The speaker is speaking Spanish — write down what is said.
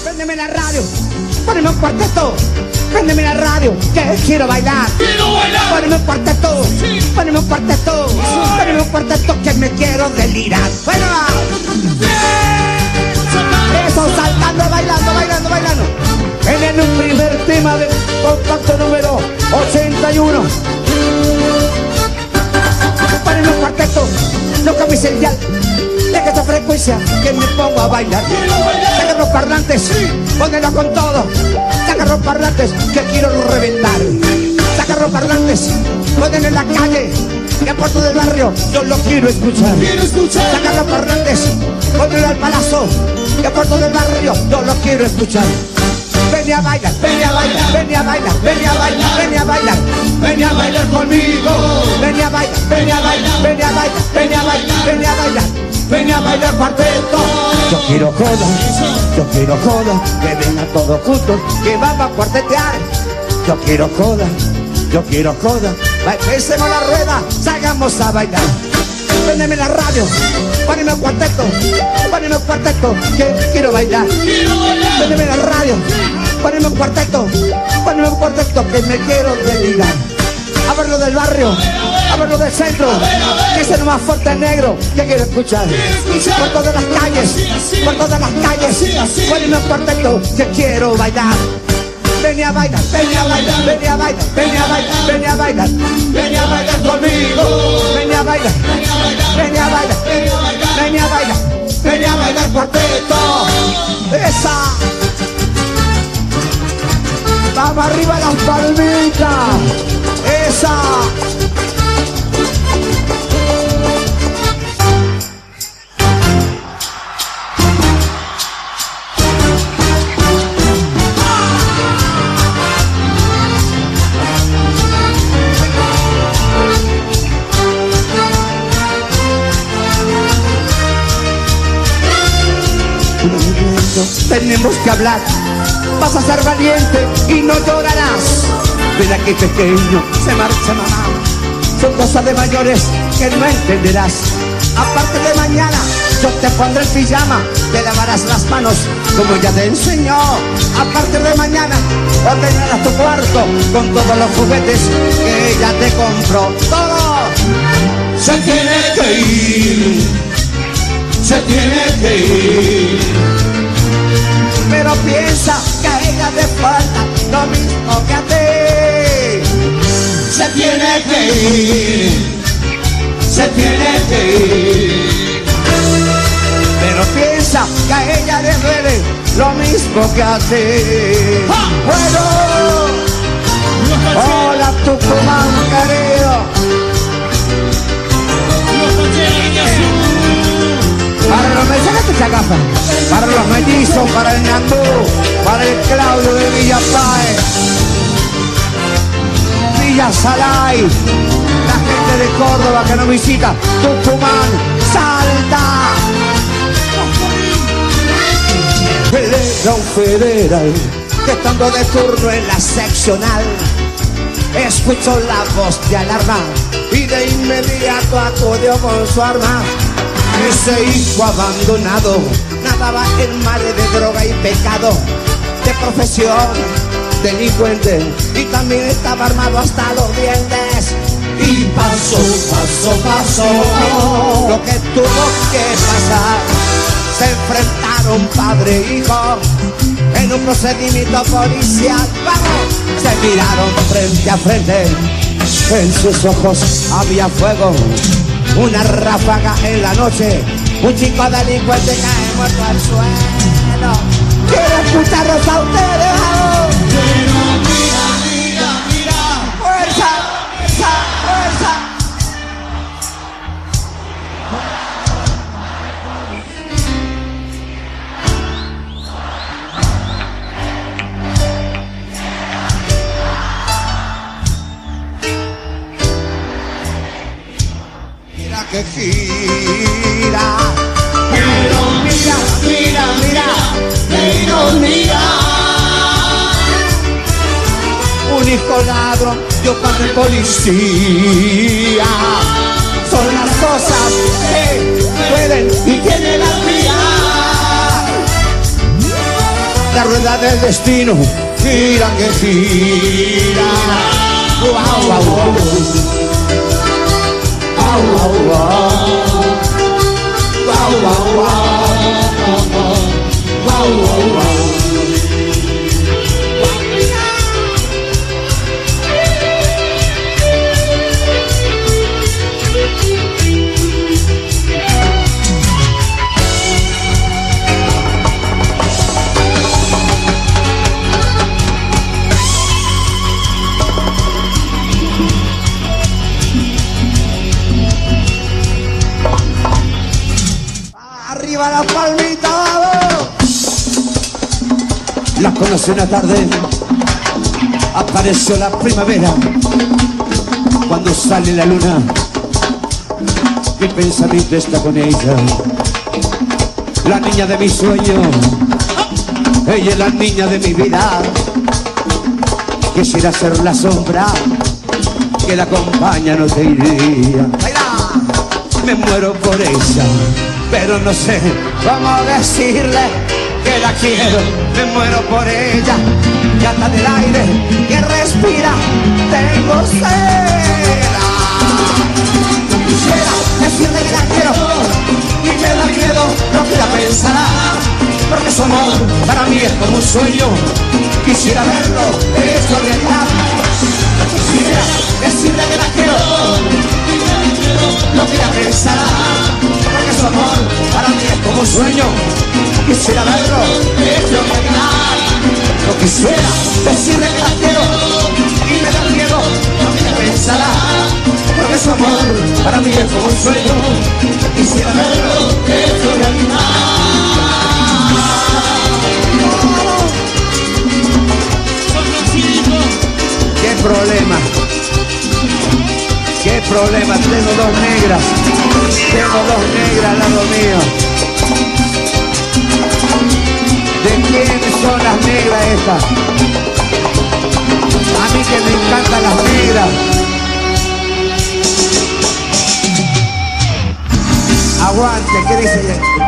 Préndeme la radio, poneme un cuarteto. Préndeme la radio, que quiero bailar. ¡Quiero bailar! Poneme un cuarteto, poneme un cuarteto. Poneme un cuarteto que me quiero delirar. Bueno, eso, saltando, bailando, bailando, bailando. En el primer tema del contacto número 81. Poneme un cuarteto, no cambies el dial. Deja esta frecuencia que me pongo a bailar. Saca los parlantes, ponelo con todo. Saca los parlantes que quiero reventar. Saca los parlantes, ponelo en la calle. Y a puerto del barrio yo lo quiero escuchar. Saca los parlantes, ponelo al palazo. Y a puerto del barrio yo lo quiero escuchar. Ven a bailar, ven a bailar, ven a bailar, ven a bailar, ven a bailar, ven a bailar conmigo. Ven a bailar, ven a bailar, ven a bailar, ven a bailar, ven a bailar. Ven a bailar cuarteto. Yo quiero joda, que vengan todos juntos, que vamos a cuartetear. Yo quiero joda, empecemos la rueda, salgamos a bailar. Préndeme la radio, poneme un cuarteto, que quiero bailar. Préndeme la radio, poneme un cuarteto, que me quiero delirar. A verlo del barrio, a verlo del centro, que es el más fuerte negro que quiero escuchar. Por todas las calles, poneme un cuarteto que quiero bailar. Ven a bailar, ven a bailar, ven a bailar, ven a bailar, ven a bailar, ven a bailar conmigo. Ven a bailar, ven a bailar, ven a bailar, ven a bailar cuarteto. Esa. Vamos arriba las palmitas. Esa. Tenemos que hablar, vas a ser valiente y no llorarás. Ven aquí pequeño, se marcha mamá. Son cosas de mayores que no entenderás. Aparte de mañana, yo te pondré el pijama, te lavarás las manos como ella te enseñó. Aparte de mañana, ordenarás tu cuarto con todos los juguetes que ella te compró. Todo se tiene que ir, se tiene que ir. Pero piensa que a ella le falta lo mismo que a ti. Se tiene que ir, se tiene que ir. Pero piensa que a ella le duele lo mismo que a ti. ¡Ah! Bueno, hola Tucumán querido. Para los mensajes de Chagafa, para los mellizos, para el Ñandú, para el Claudio de Villa Páez, Villa Salay, la gente de Córdoba que nos visita, Tucumán, Salta. Él era un federal que estando de turno en la seccional escuchó la voz de alarma y de inmediato acudió con su arma. Ese hijo abandonado nadaba en mares de droga y pecado, de profesión delincuente, y también estaba armado hasta los dientes. Y pasó lo que tuvo que pasar. Se enfrentaron padre e hijo en un procedimiento policial. ¡Vamos! Se miraron frente a frente, en sus ojos había fuego. Una ráfaga en la noche, un chico delincuente cae muerto al suelo. Quiero escucharlos a ustedes, vamos. Pero mira, mira, mira. Fuerza, fuerza, fuerza. Que gira, pero mira, mira, mira, qué ironía. Un hijo ladrón, yo padre policía. Son las cosas que pueden y tienen la vida. La rueda del destino gira que gira. Wow, wow, wow. Wow, wow, wow. Wow, wow, wow. Wow, wow, wow. Arriba la palmita, vamos. La conocí una tarde, apareció la primavera. Cuando sale la luna, mi pensamiento está con ella. La niña de mi sueño, ella es la niña de mi vida. Quisiera ser la sombra que la acompaña, no te iría. Me muero por ella, pero no sé cómo decirle que la quiero. Me muero por ella, y hasta del aire que respira tengo sed. Quisiera decirle que la quiero y me da miedo lo que ella pensará, porque su amor para mí es como un sueño. Quisiera verlo hecho realidad. Quisiera decirle que la quiero y me da miedo lo que ella pensará, porque su amor para mí es como un sueño. Quisiera verlo hecho realidad. No quisiera decirle que la quiero y me da miedo lo que ella pensará, porque su amor para mí es como un sueño. Quisiera verlo hecho realidad. ¿Qué problema? ¿Qué problema? Tengo dos negras. Tengo dos negras al lado mío. ¿De quiénes son las negras estas? A mí que me encantan las negras. Aguante, ¿qué dice?